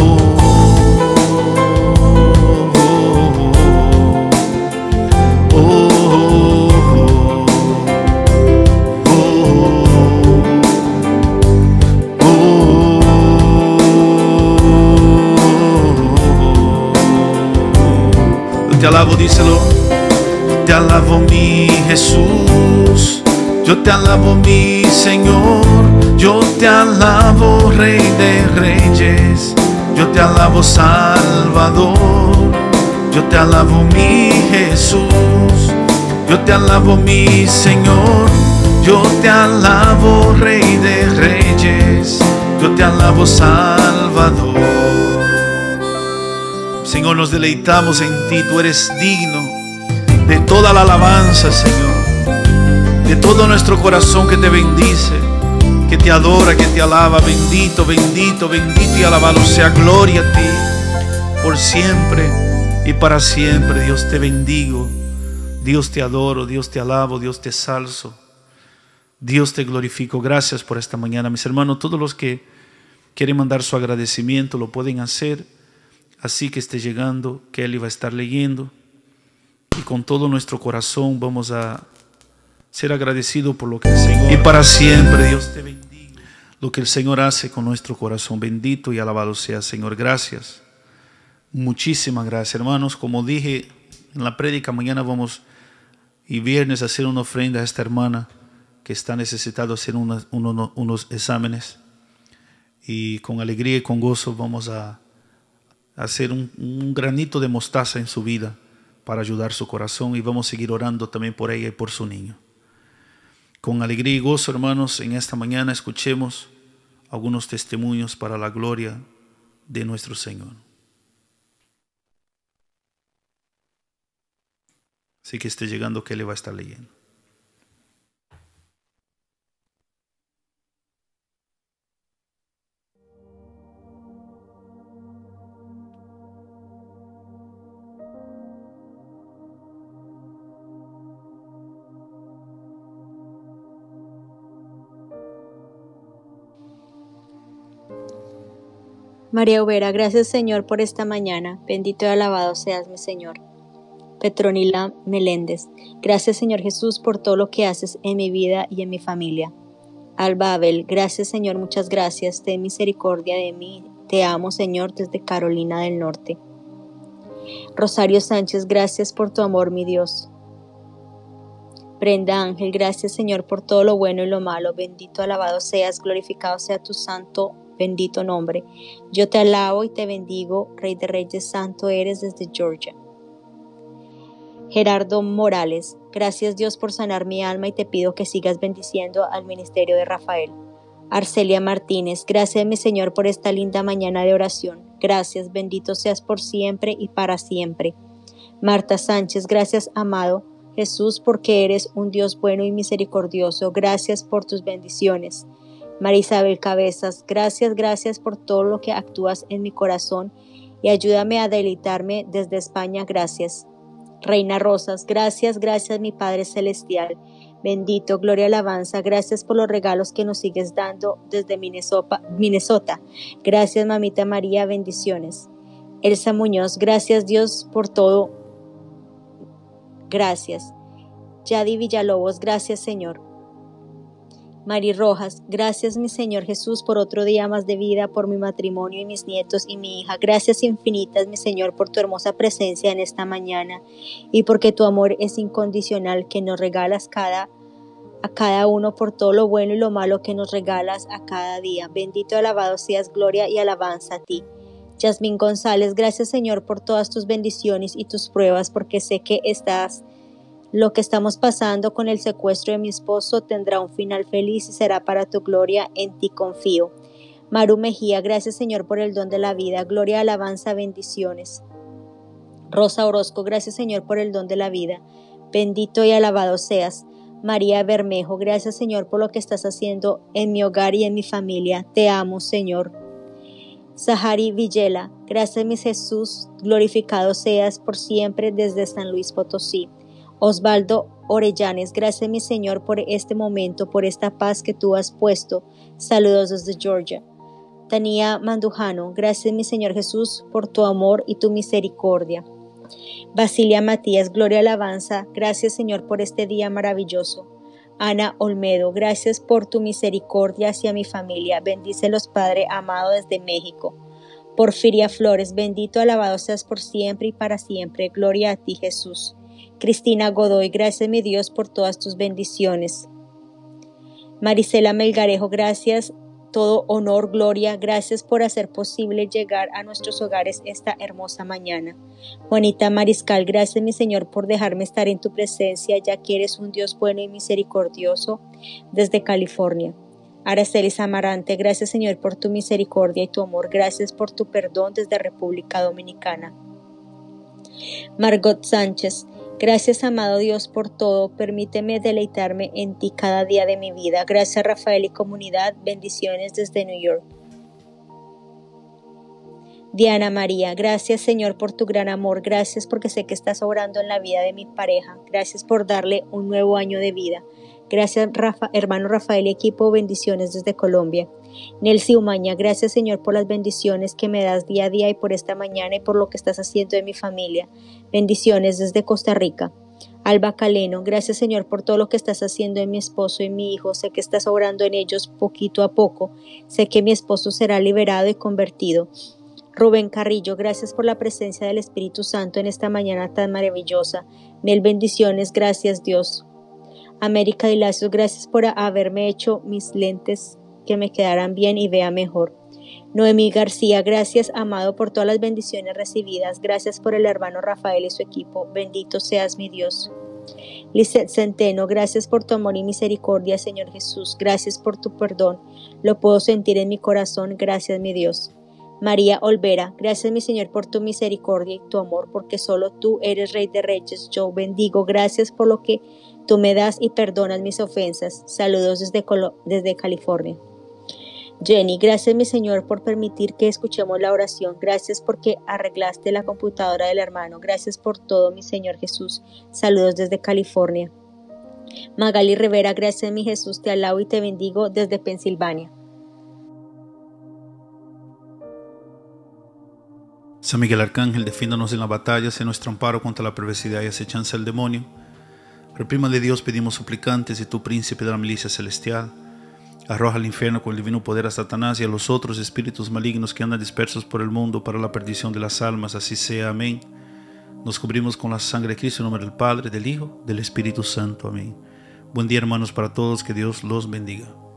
S1: alabo mi Jesús, yo te alabo mi Señor, yo te alabo Rey de Reyes, yo te alabo Salvador, yo te alabo mi Jesús, yo te alabo mi Señor, yo te alabo Rey de Reyes, yo te alabo Salvador. Señor, nos deleitamos en ti, tú eres digno de toda la alabanza, Señor, de todo nuestro corazón que te bendice, que te adora, que te alaba. Bendito, bendito, bendito y alabado sea, gloria a ti por siempre y para siempre. Dios te bendigo, Dios te adoro, Dios te alabo, Dios te exalzo, Dios te glorifico. Gracias por esta mañana, mis hermanos. Todos los que quieren mandar su agradecimiento lo pueden hacer. Así que esté llegando, Kelly va a estar leyendo, y con todo nuestro corazón vamos a ser agradecidos por lo que el Señor, y para siempre Dios te bendiga, lo que el Señor hace con nuestro corazón. Bendito y alabado sea, Señor. Gracias, muchísimas gracias, hermanos. Como dije en la prédica, mañana vamos y viernes a hacer una ofrenda a esta hermana que está necesitada de hacer unos exámenes, y con alegría y con gozo vamos a hacer un granito de mostaza en su vida para ayudar su corazón, y vamos a seguir orando también por ella y por su niño. Con alegría y gozo, hermanos, en esta mañana escuchemos algunos testimonios para la gloria de nuestro Señor. Así que esté llegando, que le va a estar leyendo.
S2: María Ubera, gracias Señor por esta mañana, bendito y alabado seas mi Señor. Petronila Meléndez, gracias Señor Jesús por todo lo que haces en mi vida y en mi familia. Alba Abel, gracias Señor, muchas gracias, ten misericordia de mí, te amo Señor desde Carolina del Norte. Rosario Sánchez, gracias por tu amor mi Dios. Brenda Ángel, gracias Señor por todo lo bueno y lo malo, bendito alabado seas, glorificado sea tu santo bendito nombre. Yo te alabo y te bendigo, Rey de Reyes, santo eres desde Georgia. Gerardo Morales, gracias Dios por sanar mi alma y te pido que sigas bendiciendo al ministerio de Rafael. Arcelia Martínez, gracias mi Señor por esta linda mañana de oración. Gracias, bendito seas por siempre y para siempre. Marta Sánchez, gracias amado Jesús porque eres un Dios bueno y misericordioso. Gracias por tus bendiciones. Marisabel Cabezas, gracias por todo lo que actúas en mi corazón y ayúdame a deleitarme desde España, gracias. Reina Rosas, gracias mi Padre Celestial, bendito, gloria, alabanza, gracias por los regalos que nos sigues dando desde Minnesota, gracias Mamita María, bendiciones. Elsa Muñoz, gracias Dios por todo, gracias. Yadi Villalobos, gracias Señor. Mari Rojas, gracias mi Señor Jesús por otro día más de vida, por mi matrimonio y mis nietos y mi hija. Gracias infinitas mi Señor por tu hermosa presencia en esta mañana y porque tu amor es incondicional que nos regalas a cada uno por todo lo bueno y lo malo que nos regalas a cada día. Bendito y alabado seas, gloria y alabanza a ti. Yasmín González, gracias Señor por todas tus bendiciones y tus pruebas porque sé que lo que estamos pasando con el secuestro de mi esposo tendrá un final feliz y será para tu gloria, en ti confío. Maru Mejía, gracias Señor por el don de la vida, gloria, alabanza, bendiciones. Rosa Orozco, gracias Señor por el don de la vida, bendito y alabado seas. María Bermejo, gracias Señor por lo que estás haciendo en mi hogar y en mi familia, te amo Señor. Sahari Villela, gracias mi Jesús, glorificado seas por siempre desde San Luis Potosí. Osvaldo Orellanes, gracias mi Señor por este momento, por esta paz que tú has puesto. Saludos desde Georgia. Tania Mandujano, gracias mi Señor Jesús por tu amor y tu misericordia. Basilia Matías, gloria alabanza, gracias Señor por este día maravilloso. Ana Olmedo, gracias por tu misericordia hacia mi familia. Bendícelos Padre amado desde México. Porfiria Flores, bendito alabado seas por siempre y para siempre. Gloria a ti Jesús. Cristina Godoy, gracias mi Dios por todas tus bendiciones. Marisela Melgarejo, gracias, todo honor, gloria, gracias por hacer posible llegar a nuestros hogares esta hermosa mañana. Juanita Mariscal, gracias mi Señor por dejarme estar en tu presencia, ya que eres un Dios bueno y misericordioso, desde California. Aracelis Amarante, gracias Señor por tu misericordia y tu amor, gracias por tu perdón desde República Dominicana. Margot Sánchez, gracias amado Dios por todo, permíteme deleitarme en ti cada día de mi vida. Gracias Rafael y comunidad, bendiciones desde New York. Diana María, gracias Señor por tu gran amor, gracias porque sé que estás obrando en la vida de mi pareja, gracias por darle un nuevo año de vida. Gracias hermano Rafael y equipo, bendiciones desde Colombia. Nelcy Umaña, gracias Señor por las bendiciones que me das día a día y por esta mañana y por lo que estás haciendo en mi familia. Bendiciones desde Costa Rica. Alba Caleno, gracias Señor por todo lo que estás haciendo en mi esposo y mi hijo. Sé que estás obrando en ellos poquito a poco. Sé que mi esposo será liberado y convertido. Rubén Carrillo, gracias por la presencia del Espíritu Santo en esta mañana tan maravillosa. Mil bendiciones, gracias Dios. América de Lacios, gracias por haberme hecho mis lentes que me quedaran bien y vea mejor. Noemí García, gracias amado por todas las bendiciones recibidas, gracias por el hermano Rafael y su equipo, bendito seas mi Dios. Lizeth Centeno, gracias por tu amor y misericordia Señor Jesús, gracias por tu perdón, lo puedo sentir en mi corazón, gracias mi Dios. María Olvera, gracias mi Señor por tu misericordia y tu amor, porque solo tú eres Rey de Reyes, yo bendigo, gracias por lo que tú me das y perdonas mis ofensas. Saludos desde California. Jenny, gracias mi Señor por permitir que escuchemos la oración. Gracias porque arreglaste la computadora del hermano. Gracias por todo mi Señor Jesús. Saludos desde California. Magali Rivera, gracias mi Jesús, te alabo y te bendigo desde Pensilvania.
S1: San Miguel Arcángel, defiéndanos en la batalla, sé nuestro amparo contra la perversidad y acechanza del demonio. Reprímale Dios, pedimos suplicantes, y tú, príncipe de la milicia celestial, arroja al infierno con el divino poder a Satanás y a los otros espíritus malignos que andan dispersos por el mundo para la perdición de las almas, así sea, amén. Nos cubrimos con la sangre de Cristo en nombre del Padre, del Hijo, del Espíritu Santo, amén. Buen día hermanos para todos, que Dios los bendiga.